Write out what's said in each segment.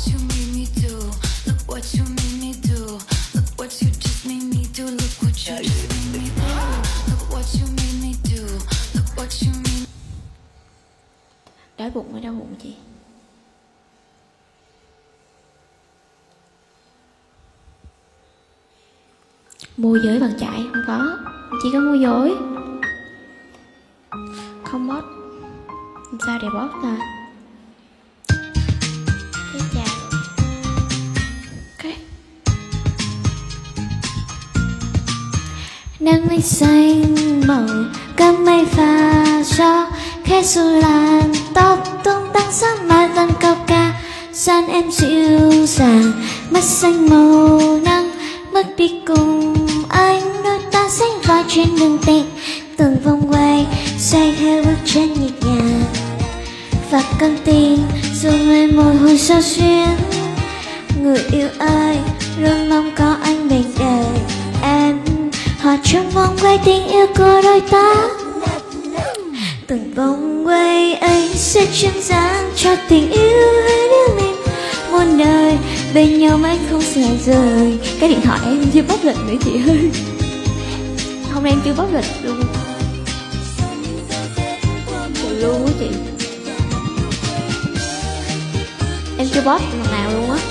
you made me do. Look what you made me do. Look what you just made me do. Look what you just made me do. Look what you made me do. Look what you made. Đói bụng mới đau bụng chị. Môi giới bằng chải không có, chỉ có môi giới. Không bót. Làm sao để bót ta? Cái chà. Ok. Nắng mây xanh màu cam mây pha gió khẽ xua làn tóc tung tăng sáng mai vẫn cao ca. Gian em dịu dàng mắt xanh màu nắng bước đi cùng anh, đôi ta sánh vai trên đường tình. Từng vòng quay xoay theo bước chân nhịp nhàng và con tim dùng lên môi hồi sao xuyến. Người yêu ơi, luôn mong có anh bên đời em, hòa trong vòng quay tình yêu của đôi ta. Từng vòng quay ấy sẽ chuyển dáng cho tình yêu hai đứa mình muôn đời bên nhau mãi không xa rời. Cái điện thoại em chưa bóc lịch nữa chị ơi. Hôm nay em chưa bóc lịch luôn. Trời luôn á chị. Em chưa bóc lần nào luôn á.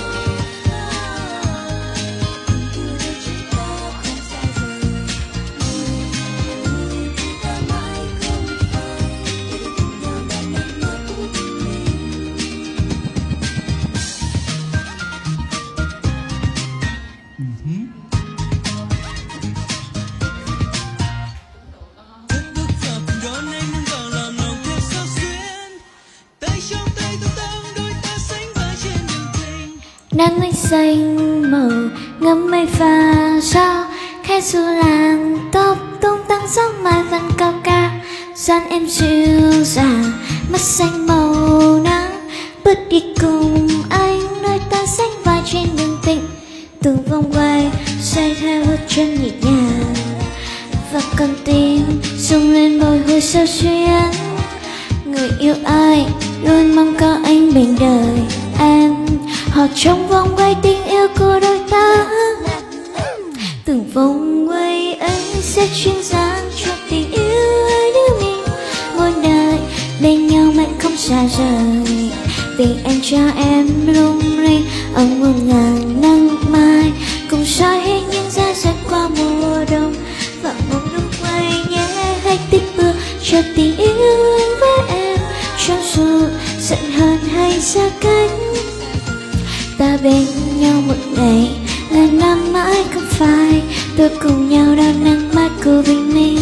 Nắng mây xanh màu ngắm mây pha gió khẽ xua làn tóc tung tăng sáng mai vẫn cao ca. Gian em dịu dàng mắt xanh màu nắng bước đi cùng anh, đôi ta sánh vai trên đường tình. Từng vòng quay xoay theo bước chân nhịp nhàng và con tim rung lên bồi hồi sao xuyến. Người yêu ơi, luôn mong có anh bên đời em, họ trong vòng quay tình yêu của đôi ta. Từng vòng quay ấy sẽ chuyển dáng cho tình yêu hai đứa mình muôn đời bên nhau mãi không xa rời. Vì anh cho em lung linh ở muôn ngàn nắng mai, cùng soi hết những giá rét qua mùa đông và mong lúc quay nhé. Hãy tiếp bước cho tình yêu anh với em, cho dù giận hờn hay xa cách. Ta bên nhau một ngày là năm mãi không phải, tôi cùng nhau đón nắng mát của bình minh.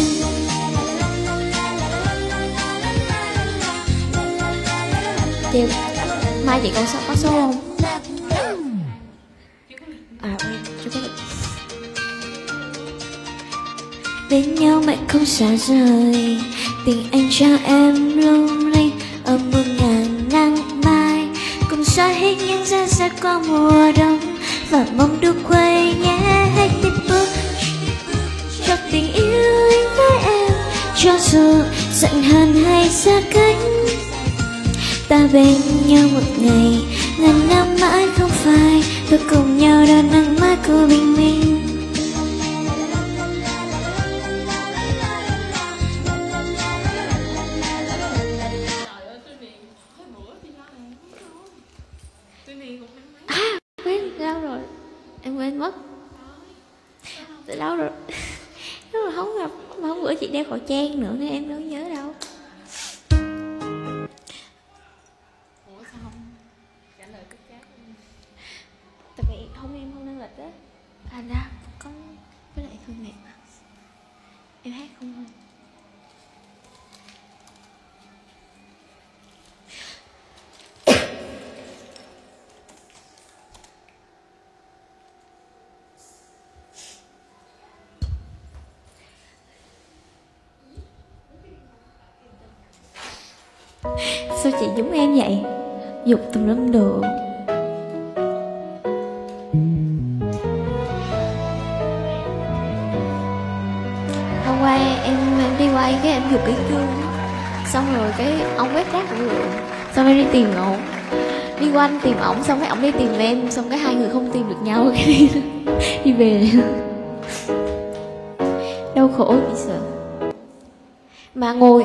Chị, mai chị còn có số không? À, chưa có được. Bên nhau mãi không xa rời, tình anh cho em lung linh ở muôn ngàn nắng mai, cùng soi hết những giá rét qua mùa đông và mong được quay nhé. Hãy tiếp bước cho tình yêu anh với em, cho dù giận hờn hay xa cách. Ta bên nhau một ngày ngàn năm mãi không phải, tôi cùng nhau đón nắng mát của bình minh. Quên lâu rồi, em quên mất. Từ lâu rồi. Nếu mà không gặp, mà hôm bữa chị đeo khẩu trang nữa nên em đâu nhớ đâu. Ủa sao không trả lời cất cáp? Tại vì em không năng lịch á. Thành ra có với lại Phương Nguyệt mà. Em hát không thôi. Sao chị giống em vậy? Dục tùm lum đồ. Hôm qua em đi quay cái em dục cái gương, xong rồi cái ông quét rác cũng được, xong em đi tìm ngộ đi quanh tìm ổng, xong cái ổng đi tìm em, xong cái hai người không tìm được nhau, cái đi đi về. Đau khổ bị sợ. Mà ngồi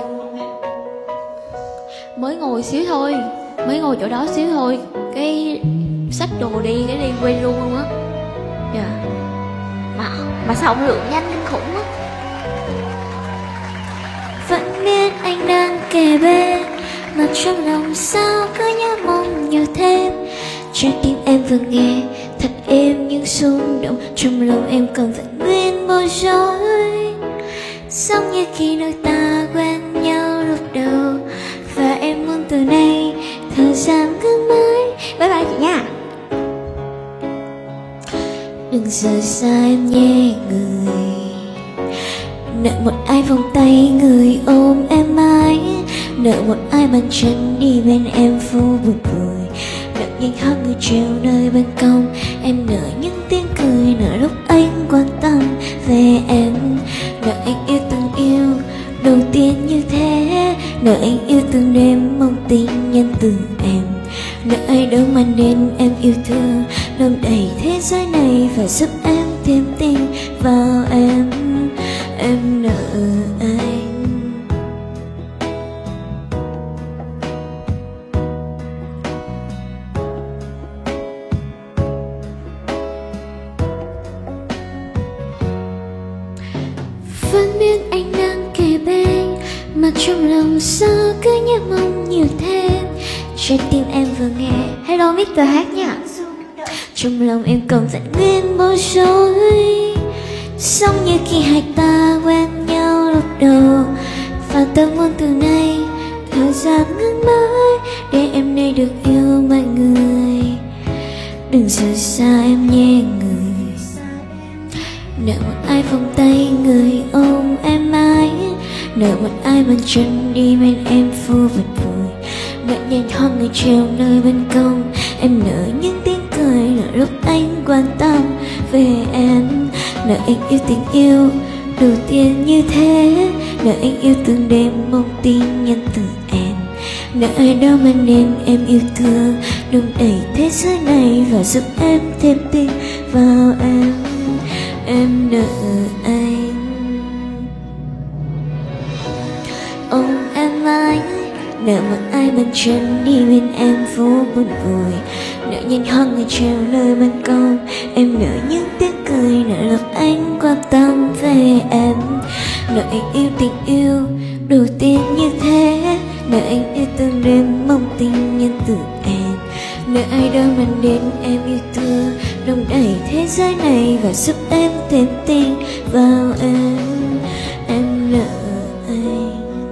mới ngồi xíu thôi, mới ngồi chỗ đó xíu thôi, cái xách đồ đi, cái đi quên luôn á. Dạ. Mà sao ổng lượng nhanh kinh khủng á. Vẫn biết anh đang kề bên, mà trong lòng sao cứ nhớ mong nhiều thêm. Trái tim em vừa nghe thật êm nhưng xung động, trong lòng em còn vẫn nguyên bối rối. Giống như khi đôi ta quen nhau lúc đầu, và em muốn từ nay thời gian cứ mãi. Bye bye chị nha. Đừng rời xa em nhé người, nợ một ai vòng tay người ôm em mãi, nợ một ai bàn chân đi bên em phố buồn vui, nợ nhanh hơn người treo nơi ban công. Em nợ những tiếng cười, nợ lúc anh quan tâm về em, nợ anh yêu từng yêu đầu tiên như thế, nợ anh yêu từng đêm mong tin nhân từ em, nợ ai đâu mà nên em yêu thương đong đầy thế giới này và giúp em thêm tin vào em. Em nợ anh. Vẫn biết anh đang kề bên, mà trong lòng sao cứ nhớ mong nhiều thêm. Trái tim em vừa nghe Hello Mr. Hát nha. trong lòng em còn vẫn nguyên bối rối, giống như khi hai ta quen nhau lúc đầu, và tôi muốn từ nay thời gian ngưng mãi để em nơi được yêu mọi người. Đừng rời xa em nhé người, nợ một ai vòng tay người ôm em mãi, nợ một ai bàn chân đi bên em phố vật vui, nợ nhanh hơn người treo nơi ban công. Em nợ những tiếng cười, nợ lúc anh quan tâm về em, nợ anh yêu tình yêu đầu tiên như thế, nợ anh yêu từng đêm mong tin nhân từ em, nợ ai đâu mà nên em yêu thương đong đầy thế giới này và giúp em thêm tin vào em. Em nợ anh. Ôm em mãi, nợ một ai bàn chân đi bên em phố buồn vui, nợ nhanh hơn người treo nơi ban công. Em nợ những tiếng cười, nợ lúc anh quan tâm về em, nợ anh yêu tình yêu đầu tiên như thế, nợ anh yêu từng đêm mong tin nhân từ em, nợ ai đâu mà đến em yêu thương đong đầy thế giới này và giúp em thêm tin vào em. Em nợ anh.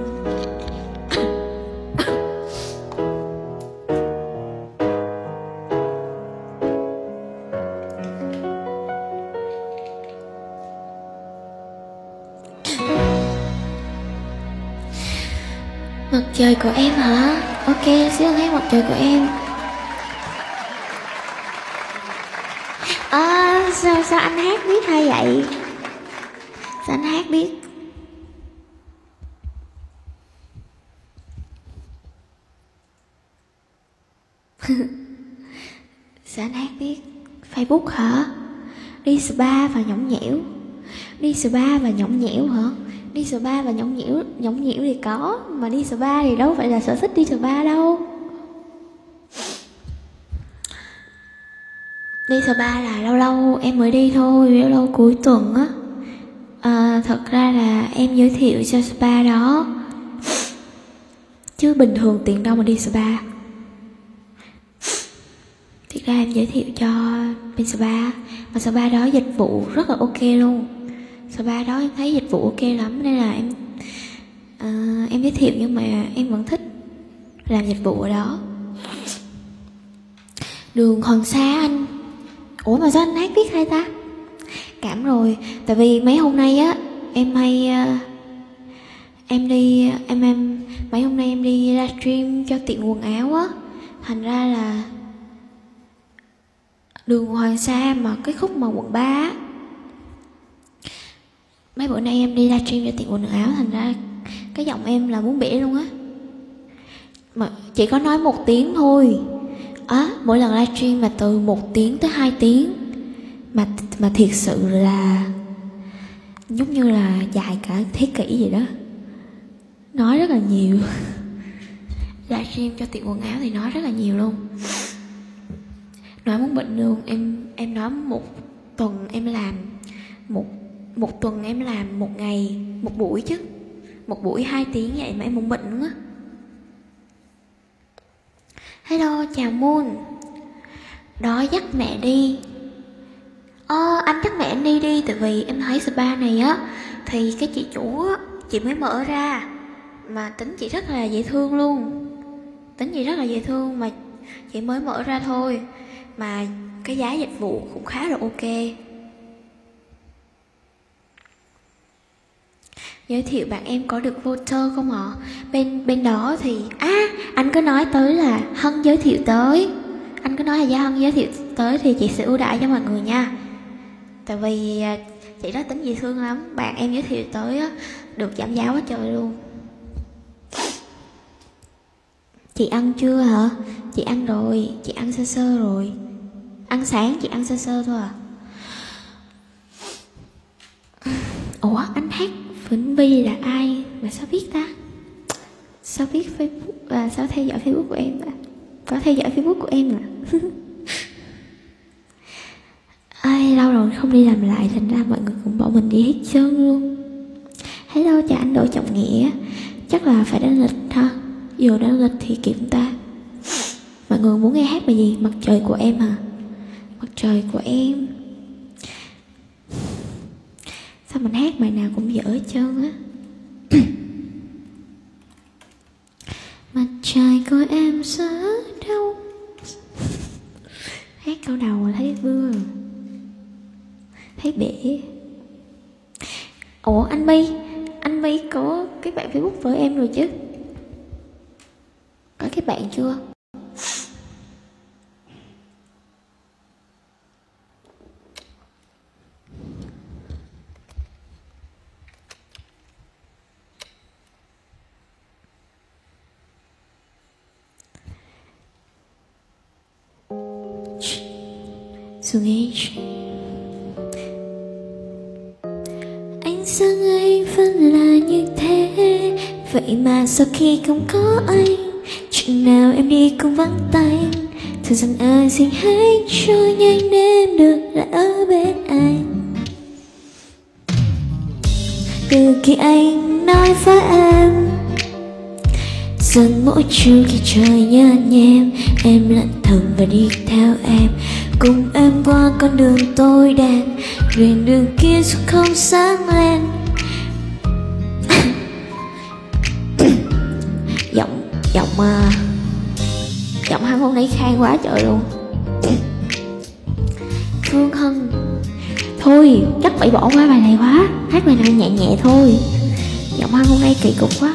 Mặt trời của em hả? Ok, xin hát mặt trời của em. Sao anh hát biết hay vậy? Sao anh hát biết? Sao anh hát biết? Facebook hả? Đi spa và nhõng nhẽo. Đi spa và nhõng nhẽo hả? Đi spa và nhõng nhẽo thì có, mà đi spa thì đâu phải là sở thích đi spa đâu. Đi spa là lâu lâu em mới đi thôi, lâu lâu cuối tuần á. Thật ra là em giới thiệu cho spa đó, chứ bình thường tiền đâu mà đi spa. Thật ra em giới thiệu cho bên spa, mà spa đó dịch vụ rất là ok luôn. Spa đó em thấy dịch vụ ok lắm, nên là em giới thiệu, nhưng mà em vẫn thích làm dịch vụ ở đó. Đường Hoàng Sa anh. Ủa mà sao anh hát biết hay ta? Cảm rồi, tại vì mấy hôm nay á em hay mấy hôm nay em đi livestream cho tiệm quần áo á, thành ra là đường Hoàng Sa mà cái khúc mà quận 3 á, mấy bữa nay em đi livestream cho tiệm quần áo, thành ra cái giọng em là muốn bể luôn á. Mà chỉ có nói một tiếng thôi mỗi lần livestream mà từ 1 tiếng tới 2 tiếng mà thiệt sự là giống như là dài cả thế kỷ vậy đó. Nói rất là nhiều. Livestream cho tiệm quần áo thì nói rất là nhiều luôn. Nói muốn bệnh luôn. Em nói một tuần em làm một tuần em làm 1 ngày 1 buổi chứ, 1 buổi 2 tiếng vậy mà em muốn bệnh luôn á. Hello, chào Moon. Đó, dắt mẹ đi. Anh dắt mẹ anh đi tại vì em thấy spa này á thì cái chị chủ á, chị mới mở ra mà tính chị rất là dễ thương luôn. Tính chị rất là dễ thương mà chị mới mở ra thôi, mà cái giá dịch vụ cũng khá là ok. Giới thiệu bạn em có được voucher không ạ? Bên đó thì anh có nói tới là Hân giới thiệu tới. Anh có nói là Gia Hân giới thiệu tới thì chị sẽ ưu đãi cho mọi người nha. Tại vì chị đó tính dễ thương lắm. Bạn em giới thiệu tới á, được giảm giá quá trời luôn. Chị ăn chưa hả? Chị ăn rồi, chị ăn sơ sơ rồi. Ăn sáng chị ăn sơ sơ thôi à. Ủa, anh hát Vĩnh Bi là ai mà sao biết ta? Sao biết Facebook, sao theo dõi Facebook của em ta? Có theo dõi Facebook của em à? Ai, lâu rồi không đi làm lại, thành ra mọi người cũng bỏ mình đi hết trơn luôn. Hello, chào anh Đỗ Trọng Nghĩa. Chắc là phải đánh lịch ha. Giờ đánh lịch thì kiểm ta. Mọi người muốn nghe hát bài gì? Mặt trời của em hả? Mặt trời của em. Sao mình hát bài nào cũng dở hết trơn á. Mặt trời của em ở đâu? Hát câu đầu mà thấy vừa, thấy bể. Ủa anh My có cái bạn Facebook với em rồi chứ? Có cái bạn chưa? Dù nghe anh sang anh vẫn là như thế, vậy mà sau khi không có anh, chừng nào em đi cũng vắng tay. Thời gian ơi xin hãy trôi nhanh đến được lại ở bên anh. Từ khi anh nói với em, dần mỗi chiều khi trời nhớ em lặng thầm và đi theo em, cùng em qua con đường tối đen, liền đường kia dù không sáng lên. Giọng hai hôm nay khang quá trời luôn. Phương Hân, thôi chắc phải bỏ qua bài này quá, hát bài nào nhẹ nhẹ thôi. Giọng hai hôm nay kỳ cục quá.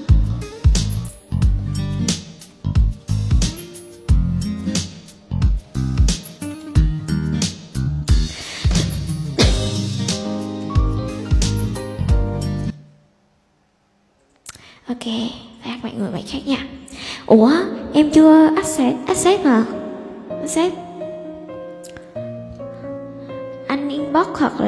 Ok, hát mọi người bài khác nha. Ủa, em chưa accept mà. Accept. Anh inbox hoặc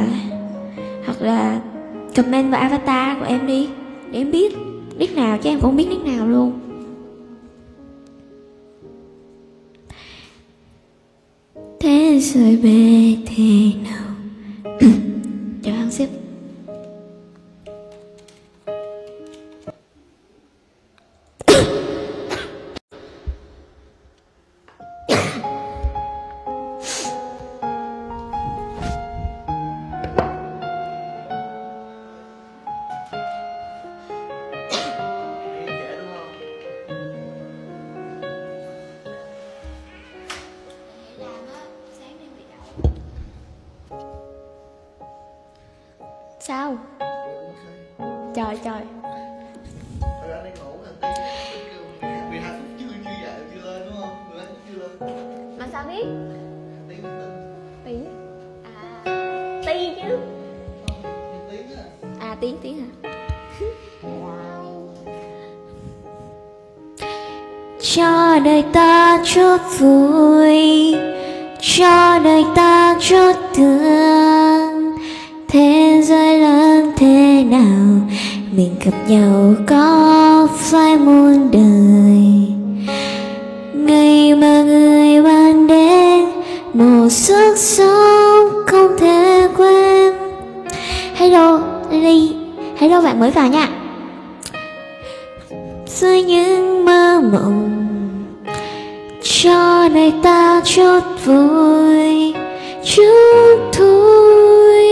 là comment vào avatar của em đi, để em biết nick nào, chứ em cũng không biết nick nào luôn. Thế rồi bề thế nào? Chờ ăn xếp. Sao? Trời trời. Anh đang ngủ anh tí 12 phút chưa dậy chưa lên đúng không? 12 phút chưa lên. Mà sao biết? Tí Tí. Tí chứ. Tiếng hả? cho đời ta chút vui, cho đời ta chút thương. Thế giới lớn thế nào mình gặp nhau có phải muôn đời. Ngày mà người ban đến một sức sống không thể quên. Hello Ly, hello bạn mới vào nha. Dưới những mơ mộng cho đời ta chút vui, chút thôi.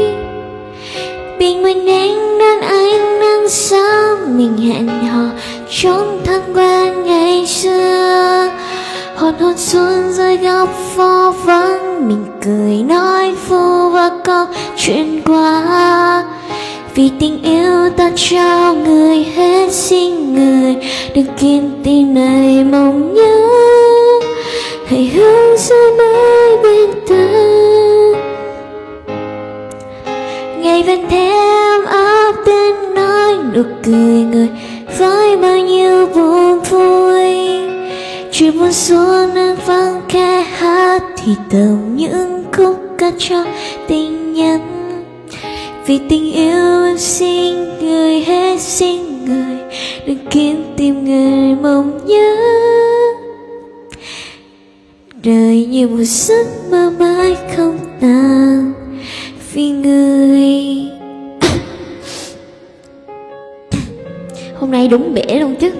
Bình minh đến đón ánh nắng sáng, mình hẹn hò trốn thân quen ngày xưa. Hồn hồn xuống dưới góc phố vắng, mình cười nói phu và câu chuyện qua. Vì tình yêu ta trao người hết xin người, đừng kiên tìm nơi mong nhớ. Hãy hướng ra mãi bên ta, ngày vẫn thêm ấp tiếng nói nụ cười người với bao nhiêu buồn vui. Chỉ buồn xuống nên vắng khe hát thì tầm những khúc ca cho tình nhân. Vì tình yêu em xin người hết xin người, đừng kiên tìm người mong nhớ. Đời như một giấc mơ mãi không tàn vì người. Hôm nay đúng bể luôn chứ.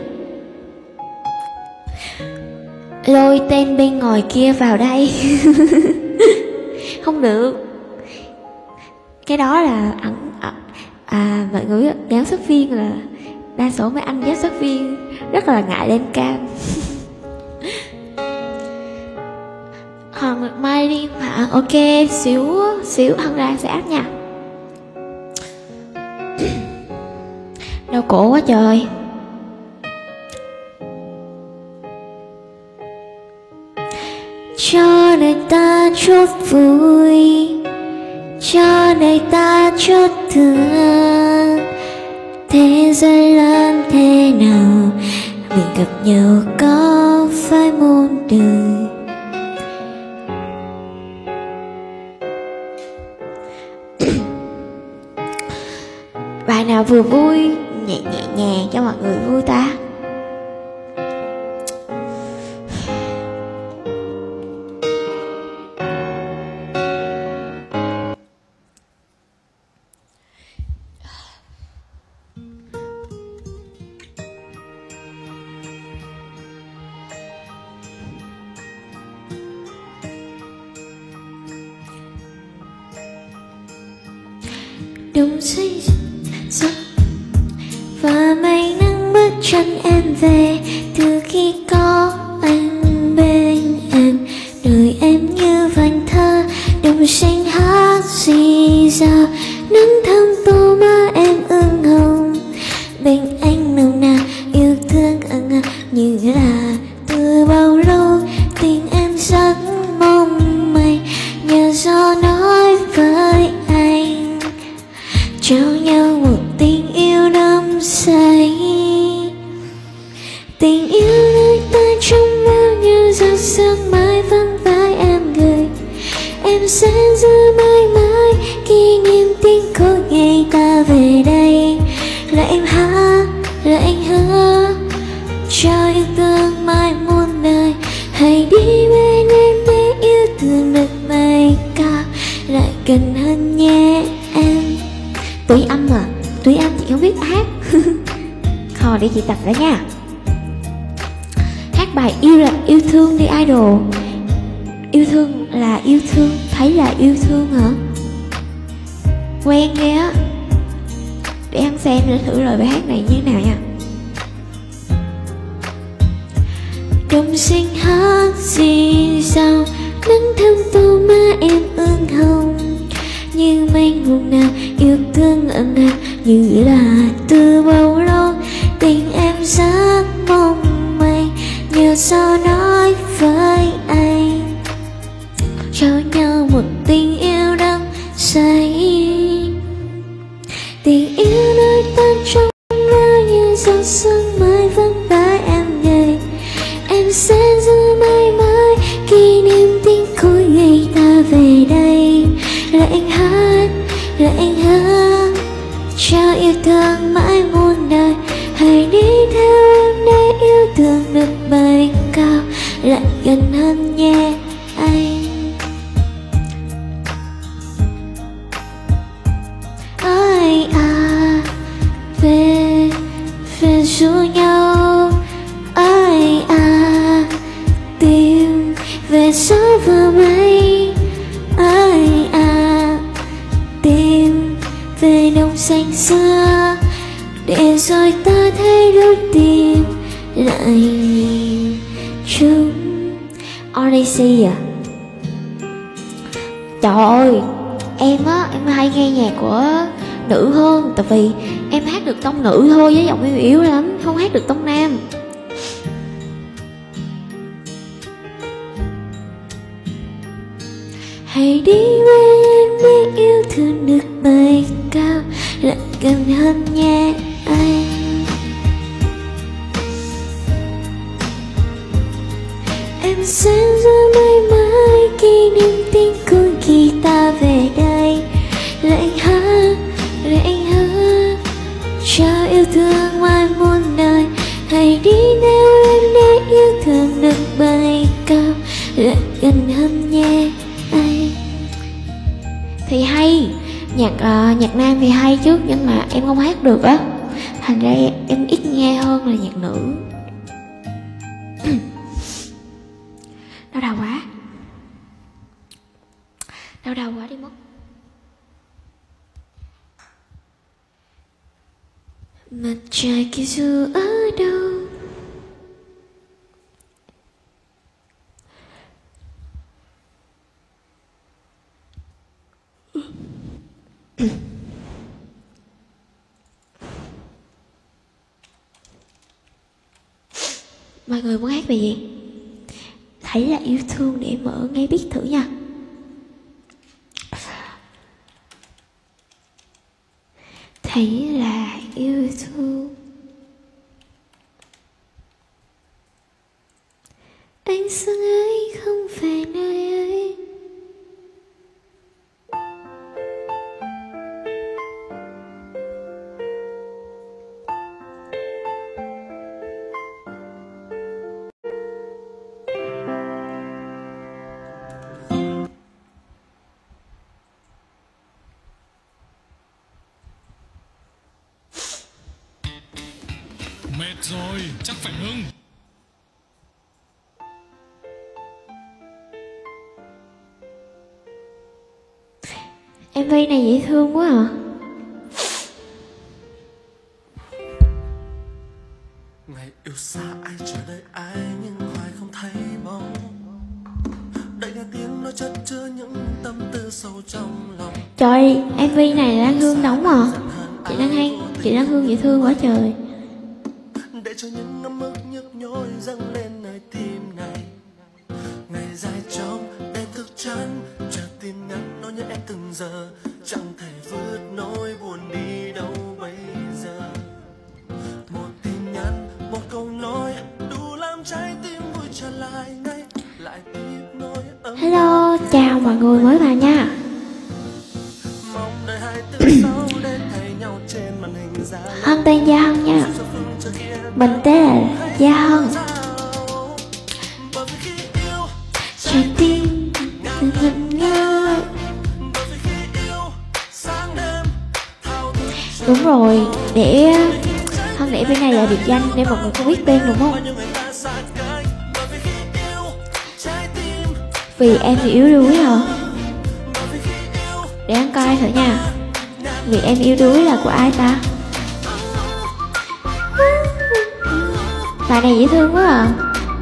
Lôi tên bên ngoài kia vào đây. Không được. Cái đó là mọi người biết giám sát viên là đa số mấy anh giám sát viên rất là ngại lên cam. Hoàng Nguyệt Mai đi hả? Ok, xíu hân ra sẽ áp nha. Đau cổ quá trời. Cho đời ta chút vui, cho đời ta chút thương. Thế giới lớn thế nào mình gặp nhau có phải muôn đời. Bài nào vừa vui nhẹ nhàng cho mọi người vui ta. Đông xây dựng và mây nắng bước chân em về. Từ khi có anh bên em, đời em như vần thơ đồng sinh hát gì rào. Nắng thơm tô má em ửng hồng, bên anh nồng nàn yêu thương ẩn ẩn như là từ bao lâu. Tình em rất mong manh, nhờ gió nói với anh trao nhau một tình yêu đắm say. Tình yêu nơi ta trong bao nhiêu giọt sương mãi vắng vai em gửi. Em sẽ giữ mãi mãi kỷ niệm tiếng khúc ngày ta về đây. Là em hát, là anh hứa cho yêu thương mãi muôn đời. Hãy đi bên em để yêu thương được mây cao lại gần hơn nhé em. Túy âm à, túy âm chị không biết hát. Thôi để chị tập đã nha. Hát bài yêu là yêu thương đi idol. Yêu thương là yêu thương, thấy là yêu thương hả? Quen ghê á. Để ăn xem để thử lời bài hát này như thế nào nha. Đồng sinh hát gì sao, nắng thơm tô má em ửng hồng, như mênh mông nào yêu thương ẩn ẩn như là từ bao lâu. Tình em rất mong manh, nhờ sao nói với anh cho nhau một tình yêu đắm say. Tình yêu nơi ta trong bao nhiêu giọt sương mãi vắng vai em gầy. gió và mây. Ai à, tìm về đồng xanh xưa để rồi ta thấy đôi tim lại nhìn chung. Odyssey à? Trời ơi, em hay nghe nhạc của nữ hơn, tại vì em hát được tông nữ thôi, với giọng em yếu lắm, không hát được tông nam. Hãy đi với em để yêu thương được bay cao, lại gần hơn nhé anh. Em sẽ giữ mãi mãi kỷ niệm tiếng cuốn guitar về đây, để anh hát cho yêu thương mãi muôn đời. Hãy đi theo em để yêu thương được bay cao, lại gần hơn nhé anh. Thì hay, nhạc nam thì hay chứ, nhưng mà em không hát được á, thành ra em ít nghe hơn là nhạc nữ. Đau quá đi mất. Mặt trời kia dù ở đâu, mọi người muốn hát về gì? Hãy là yêu thương để mở ngay biết thử nha. Thấy là yêu thương, anh sáng ấy không về nơi ấy. Mệt rồi, chắc phải ngưng. MV này dễ thương quá à. Ngày yêu xa ai chờ đợi ai nhưng hoài không thấy bóng. Đợi nghe tiếng nói chất chứa những tâm tư sâu trong lòng. Trời, MV này Lan Hương đóng à. Chị Lan Hương dễ thương quá trời. Để cho những ấm ức nhức nhối dâng lên nơi tim này. Ngày dài trong đêm thức chán, chờ tin nhắn nói nhớ em từng giờ. Chẳng thể vượt nỗi buồn đi đâu bây giờ. Một tin nhắn, một câu nói đủ làm trái tim vui trở lại ngay. Lại tiếp nỗi ấm. Hello, chào mọi người mới vào nha. Mong đợi 2 tiếng sau đến thấy nhau trên màn hình ra. Hân tên Gia Hân nha. Mình tên là Gia Hân. Trái tim ngẩn ngơ. Đúng rồi, để Hân để bên này là biệt danh để mọi người không biết tên đúng không? Vì em thì yếu đuối hả? Để anh coi thử nha. Vì em yếu đuối là của ai ta? Bài này dễ thương quá à.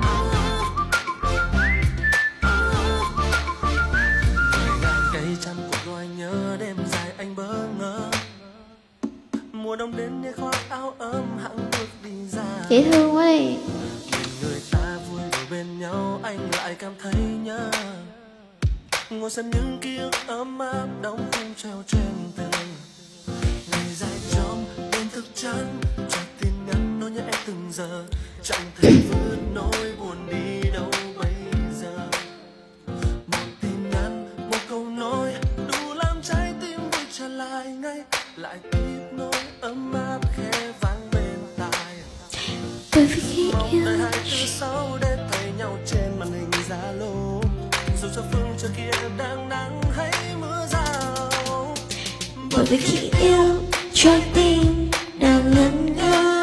Cây trăm cuộc gọi nhớ đêm dài anh bỡ ngỡ. Mùa đông đến như khoác áo ấm hẵng bước đi ra. Dễ thương quá đi. Người ta vui đùa bên nhau anh lại cảm thấy nhớ. Ngồi xem những ký ức ấm áp đóng khung treo trên tường. Ngày dài trong đêm thức chán, cho tin nhắn nói nhớ em từng giờ. Chẳng thể vượt nỗi buồn đi đâu bây giờ. Một tin nhắn, một câu nói đủ làm trái tim vui trở lại ngay. Lại tiếp nỗi ấm áp khẽ vang bên tai. Bởi vì khi Mong yêu đợi 2 thứ sau đến thấy nhau trên màn hình Zalo. Dù cho phương trời kia đang nắng hay mưa rào. Bởi vì khi yêu trái tim đang ngẩn ngơ.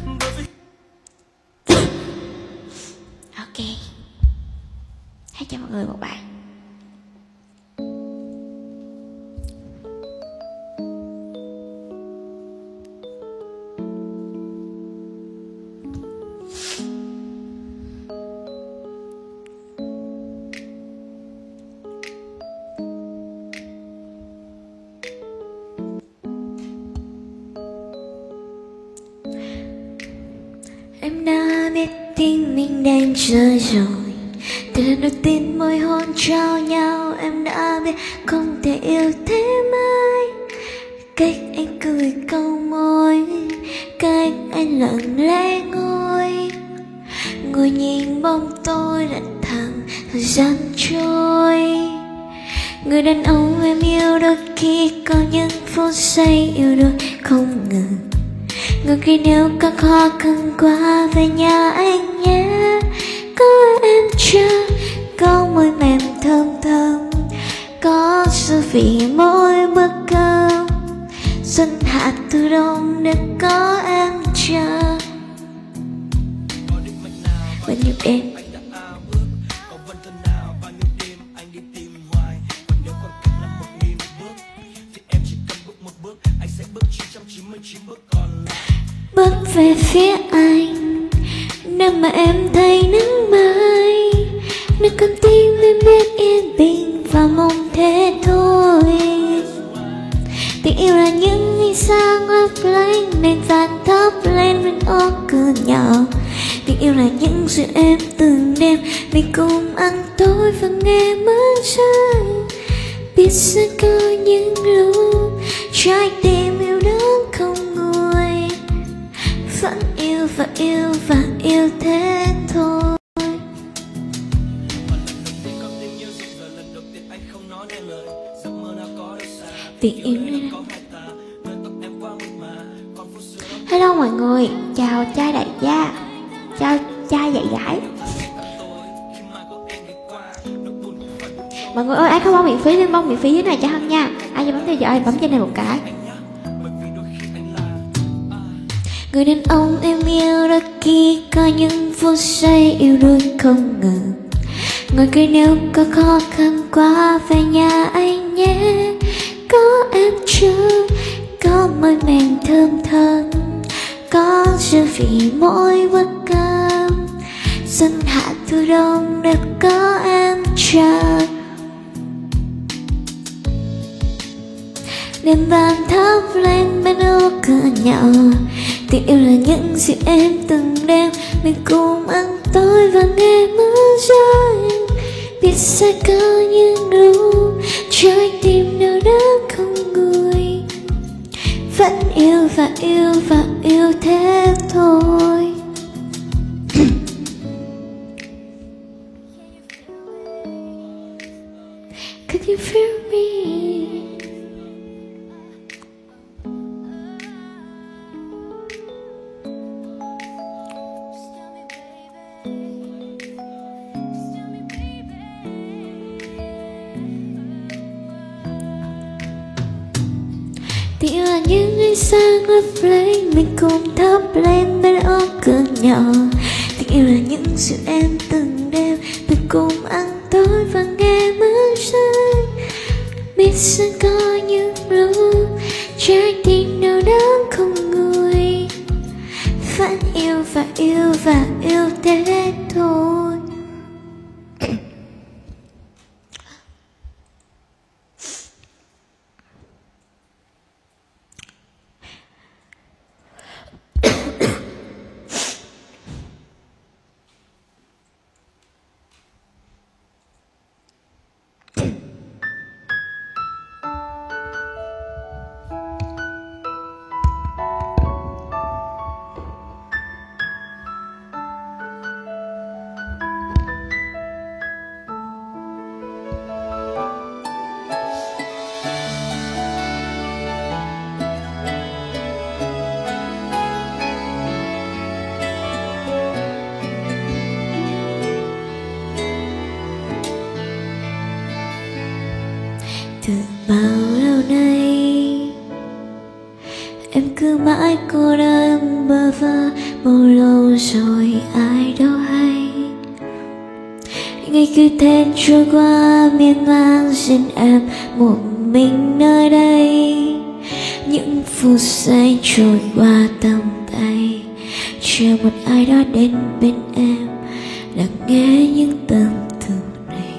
Ok, hát cho mọi người người một bài. Em đã biết tim mình đang rơi rồi. Từ lần đầu tiên môi hôn trao nhau, em đã biết không thể yêu thế mãi. Cách anh cười câu môi, cách anh lặng lẽ ngồi nhìn bóng tôi lặng thầm thời gian trôi. Người đàn ông em yêu đôi khi có những phút giây yêu đôi không ngừng. Người khi nếu có khó khăn quá về nhà anh nhé. Có em chờ, có môi mềm thơm thơm, có sự vị mỗi bữa cơm. Xuân hạ thu đông để có em chờ. Bao nhiêu đêm bước về phía anh, nơi mà em thấy nắng mai, nơi con tim em biết yên bình và mong thế thôi. Tình yêu là những ánh sáng lấp lánh, nền vàng thắp lên bên ô cửa nhỏ. Tình yêu là những sự em từng đêm mình cùng ăn tối và nghe mưa rơi. Biết sẽ có những lúc trái tim yêu đớn không nguôi, vẫn yêu và yêu và yêu thế thôi. Tình yêu nên Hello mọi người, chào trai đại gia, chào trai dạy gái. Mọi người ơi, ai có bông miễn phí lên bông miễn phí dưới này cho Hân nha. Ai cho bấm theo dõi bấm trên này một cái. người đàn ông em yêu đôi khi có những phút giây yêu đôi không ngừng. Ngồi cười nếu có khó khăn quá về nhà anh nhé. Có em chờ, có môi mềm thơm thơm, có dư vị mỗi bữa cơm. Xuân hạ thu đông đều có em chờ. Đêm vàng thắp lên bên ô cửa nhỏ. Tình yêu là những gì em từng đêm mình cùng ăn tối và nghe mưa rơi. Biết sẽ có những lúc trái tim đau đớn không nguôi, vẫn yêu và yêu và yêu thế thôi. Can you feel me? Tình yêu là những ánh sáng lấp lánh mình cùng thắp lên bên ô cửa nhỏ. Tình yêu là những sự em từng đêm mình cùng ăn tối và nghe mưa rơi. Biết sẽ có những lúc trái tim đau đớn không nguôi, vẫn yêu và yêu và yêu thế thôi. Từ bao lâu nay em cứ mãi cô đơn bơ vơ, bao lâu rồi ai đâu hay. ngày cứ thế trôi qua miên man xin em một mình nơi đây. Những phút giây trôi qua tầm tay, chờ một ai đó đến bên em lắng nghe những tâm tư này.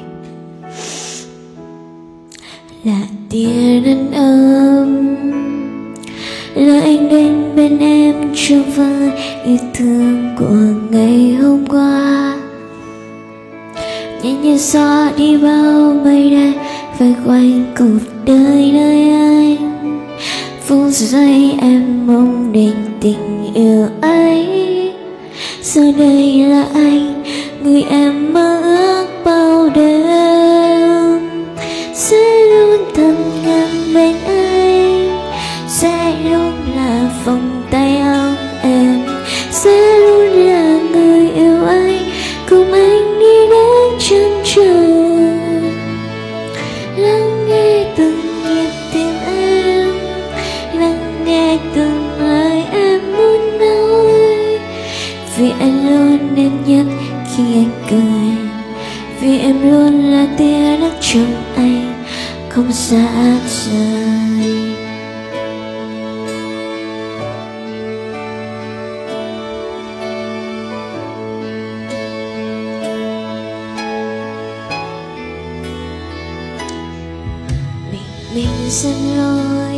Là tia nắng ấm, là anh đến bên em trong vai yêu thương của ngày hôm qua. Nhẹ như gió đi bao mây đen vây quanh cuộc đời nơi anh. Phút giây em mong định tình yêu ấy, giờ đây là anh người em mơ ước bao đêm. Sẽ luôn thầm ngăn bên anh, sẽ luôn là vòng tay ấm em, sẽ luôn là người yêu anh cùng anh đi đến chân trời. Lắng nghe từng nhịp tim em, lắng nghe từng lời em muốn nói. Vì anh luôn em nhất khi anh cười, vì em luôn là tia nắng trong anh không xa rời. Mình xin lỗi,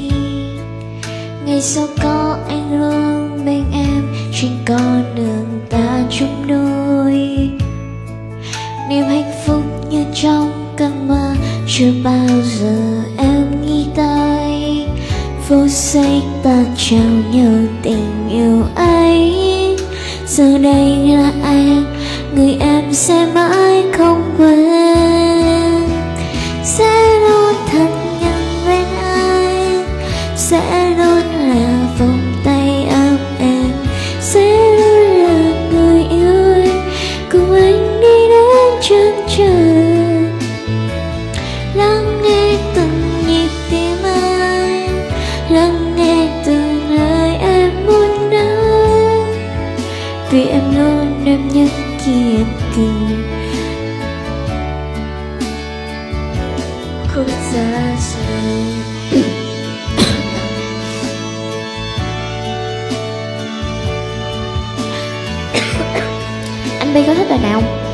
ngày sau có anh luôn bên em trên con đường ta chung đôi. Niềm hạnh phúc như trong cơn mơ chưa bao giờ em nghĩ tới. Phút giây ta trao nhau tình yêu ấy, giờ đây là anh người em sẽ mãi không quên. Sẽ luôn thật nhân bên anh, sẽ luôn là vòng tay ấm em, sẽ luôn là người yêu anh cùng anh đi đến chân trời. Lắng nghe từng nhịp tim anh, lắng nghe từng lời em muốn nói. Vì em luôn em nhất khi em cười, không xa rời. Anh Bi có thích bài nào không?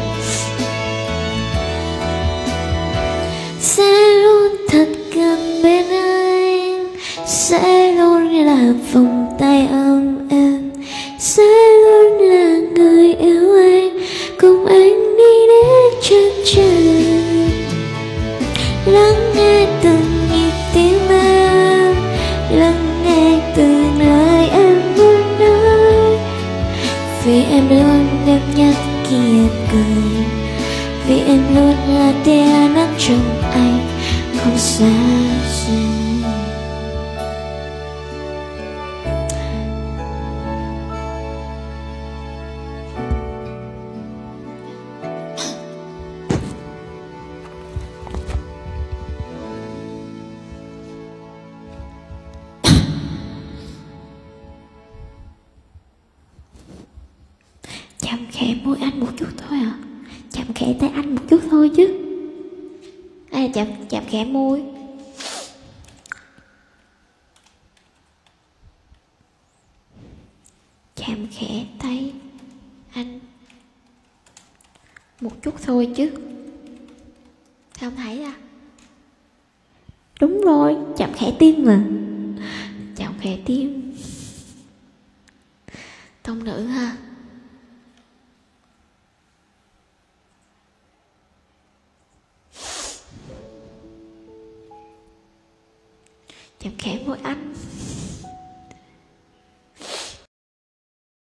Sẽ luôn thật gần bên anh, sẽ luôn là vòng tay ấm em, sẽ luôn là người yêu anh cùng anh đi đến chân trời. Lắng nghe từng nhịp tim em, lắng nghe từng lời em muốn nói. Vì em luôn đẹp nhất khi em cười, vì em luôn là tia nắng trong anh không xa rời. Chạm khẽ môi anh một chút thôi à? Chạm khẽ tay anh một chút thôi chứ. Ai là chạm khẽ môi? Chạm khẽ tay anh một chút thôi chứ. Sao không thấy à? Đúng rồi, chạm khẽ tim mà. Chạm khẽ tim. Tông nữ ha. Chạm khẽ môi anh.